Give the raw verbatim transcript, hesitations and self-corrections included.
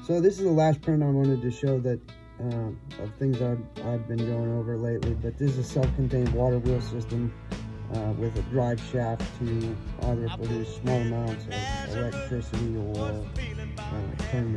So this is the last print I wanted to show that um, of things I've, I've been going over lately, but this is a self-contained water wheel system uh, with a drive shaft to either produce small amounts of electricity or uh, turn